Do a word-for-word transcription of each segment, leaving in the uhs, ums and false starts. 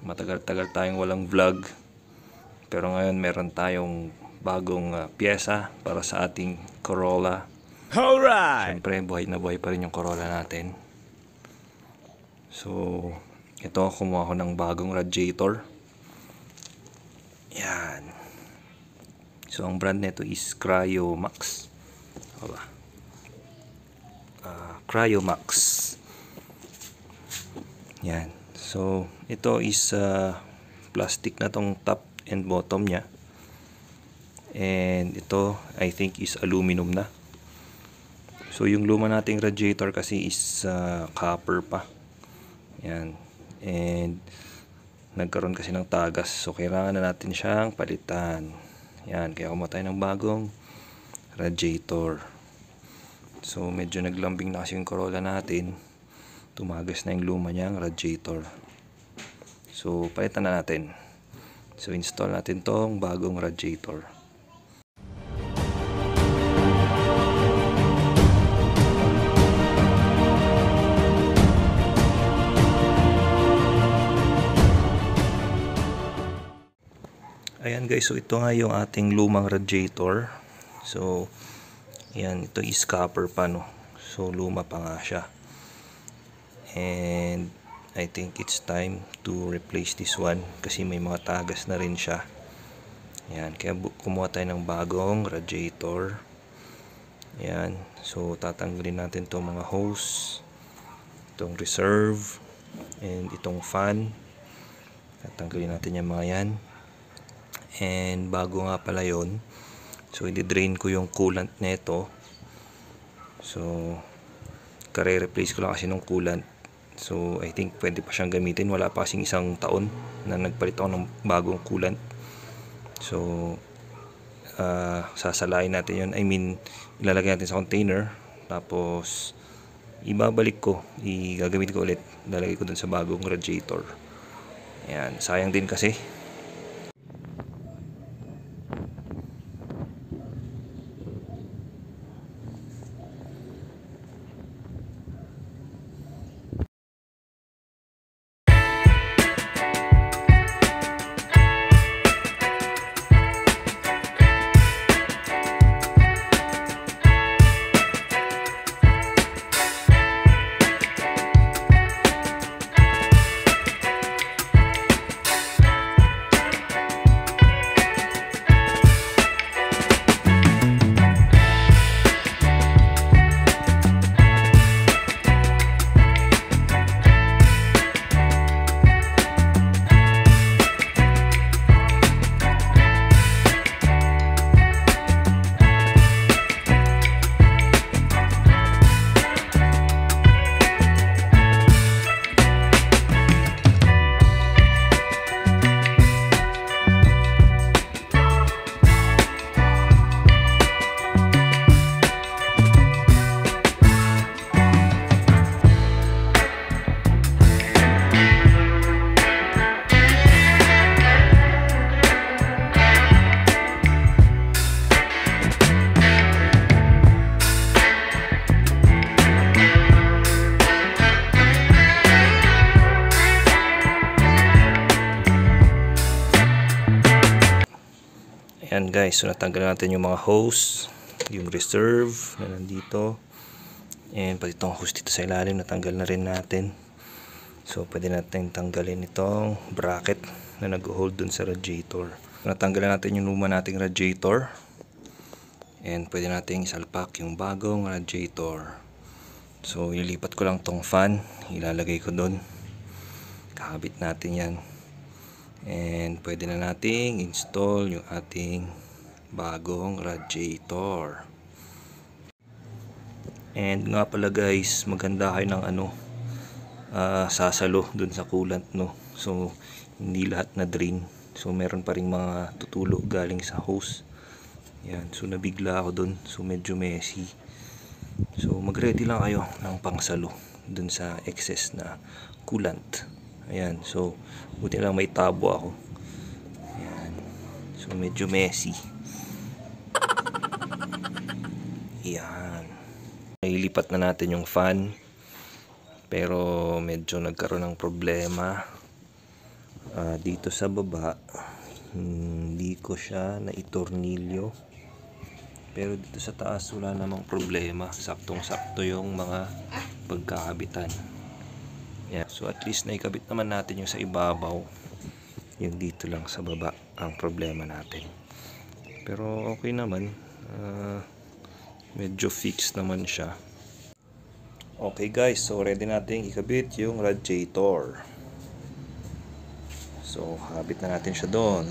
Matagal-tagal tayong walang vlog. Pero ngayon meron tayong bagong uh, pyesa para sa ating Corolla. Alright! Siyempre, buhay na buhay pa rin yung Corolla natin. So, ito, kumuha ko ng bagong radiator. Yan. So, ang brand nito is Cryomax. Aba. Uh, Cryomax. Yan. So, ito is uh, plastic na tong top and bottom niya. And ito, I think is aluminum na. So, yung luma nating radiator kasi is uh, copper pa. Yan. And nagkaroon kasi ng tagas. So, kailangan na natin siyang palitan. Yan. Kaya kumuha tayo ng bagong radiator. So, medyo naglambing na kasi yung Corolla natin. Tumagas na yung luma niyang radiator. So, palitan na natin. So, install natin tong bagong radiator. Ayan guys, so ito nga yung ating lumang radiator. So, ayan, ito is copper pa, no? So, luma pa nga siya. And I think it's time to replace this one kasi may mga tagas na rin siya. Ayan, kaya kumuha tayo ng bagong radiator. Ayan, so tatanggalin natin itong mga hose, itong reserve, and itong fan. Tatanggalin natin yung mga yan. And bago nga pala yun, so i-drain ko yung coolant neto. So kare-replace ko lang kasi ng coolant. So I think pwede pa siyang gamitin. Wala pa kasing isang taon na nagpalit ako ng bagong coolant. So uh, sasalain natin yun. I mean, ilalagay natin sa container. Tapos ibabalik ko, igagamit ko ulit. Lalagay ko dun sa bagong radiator. Ayan, sayang din kasi. Ayan guys, so natanggal natin yung mga hose, yung reserve na nandito, and pati itong hose dito sa ilalim natanggal na rin natin. So pwede natin tanggalin itong bracket na nag-hold dun sa radiator. Natanggal natin yung luma nating radiator, and pwede natin isalpak yung bagong radiator. So ililipat ko lang tong fan, ilalagay ko dun, kakabit natin yan. And pwede na nating install yung ating bagong radiator. And nga pala guys, maganda kayo ng ano, uh, sasalo dun sa coolant, no? So hindi lahat na drain. So meron pa ring mga tutulo galing sa hose. Yan, so nabigla ako dun. So medyo messy. So mag-ready lang kayo ng pangsalo dun sa excess na coolant. Ayan, so buti lang may tabo ako. Ayan, so medyo messy. Ayan, nailipat na natin yung fan, pero medyo nagkaroon ng problema. uh, dito sa baba hindi ko siya na itornilyo, pero dito sa taas wala namang problema, saktong sakto yung mga pagkakabitan. Yeah. So at least naikabit naman natin yung sa ibabaw, yung dito lang sa baba ang problema natin. Pero okay naman, uh, medyo fixed naman siya. Okay guys, so ready natin ikabit yung radiator. So habit na natin siya doon.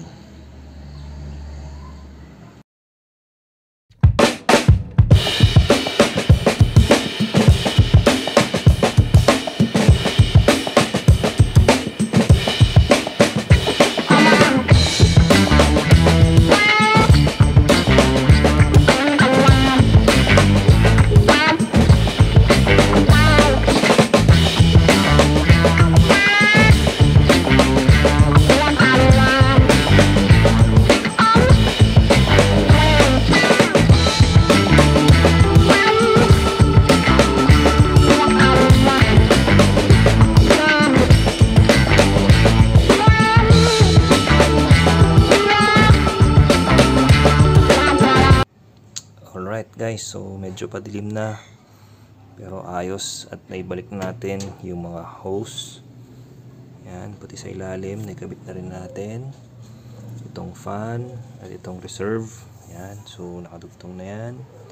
Alright guys, so medyo padilim na, pero ayos, at naibalik na natin yung mga hose. Yan, pati sa ilalim nakabit na rin natin itong fan at itong reserve. Yan, so nakadugtong na yan.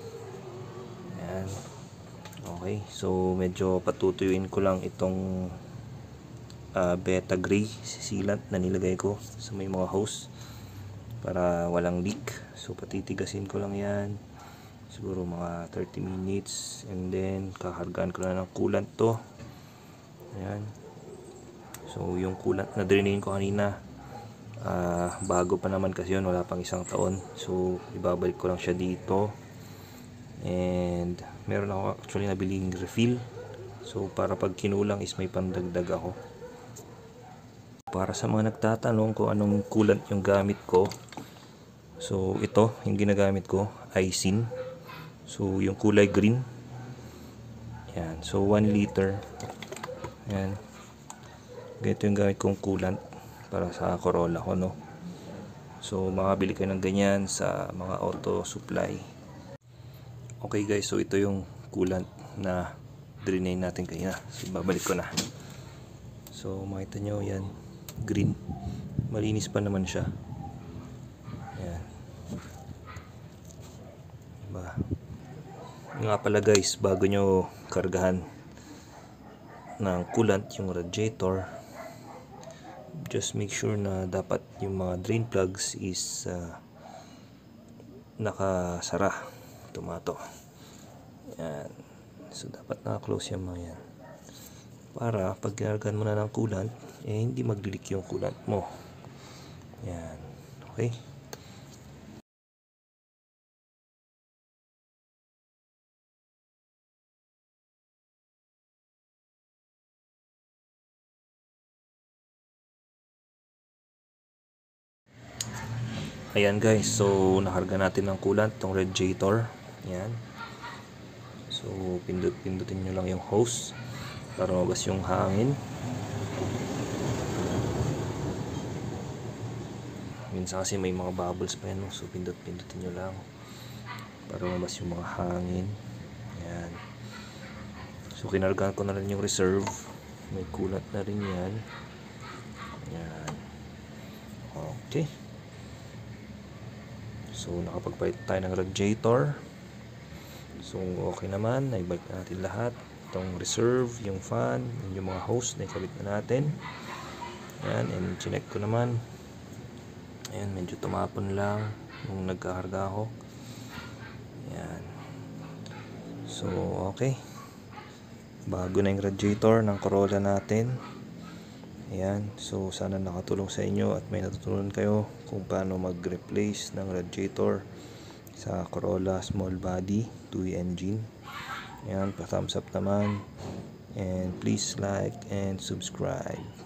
Yan. Okay, so medyo patutuyuin ko lang itong uh, beta gray sealant na nilagay ko sa may mga hose para walang leak. So patitigasin ko lang yan, siguro mga thirty minutes, and then kakargaan ko na ng coolant to. Ayan. So yung coolant na drainin ko kanina, uh, bago pa naman kasi yun, wala pang isang taon. So ibabalik ko lang siya dito, and meron ako actually nabiling refill, so para pag kinulang is may pandagdag ako. Para sa mga nagtatanong kung anong coolant yung gamit ko, so ito yung ginagamit ko, Aisin. So yung kulay green. Yan. So one liter. Yan. Ganito yung gamit kong coolant para sa Corolla ko, no. So makabili kayo ng ganyan sa mga auto supply. Okay guys, so ito yung coolant na drain natin kanina. So babalik ko na. So makita nyo yan, green. Malinis pa naman siya. Yan. Diba? Nga pala guys, bago nyo kargahan ng coolant yung radiator, just make sure na dapat yung mga drain plugs is uh, nakasara, tumato. Yan. So dapat naka-close yung mga yan, para pag ginargahan mo na ng coolant, eh hindi mag-leak yung coolant mo. Yan. Okay. Ayan guys, so nakarga natin ng coolant tong radiator. Ayan. So pindut-pindutin nyo lang yung hose para mabas yung hangin. Minsan kasi may mga bubbles pa yan, no? So pindut-pindutin nyo lang para mabas yung mga hangin. Ayan. So kinargahan ko na rin yung reserve. May coolant na rin yan. Ayan. Okay. So nakapagpalit tayo ng radiator. So okay naman, naibalik na natin lahat. Itong reserve, yung fan, yung mga hose na ikabit na natin. Ayan, and chinek ko naman. Ayan, medyo tumapon lang nung nagkakarga ako. Ayan. So okay, bago na yung radiator ng Corolla natin. Ayan, so sana nakatulong sa inyo at may natutunan kayo kung paano mag-replace ng radiator sa Corolla small body two E engine. Ayan, pa-thumbs up naman, and please like and subscribe.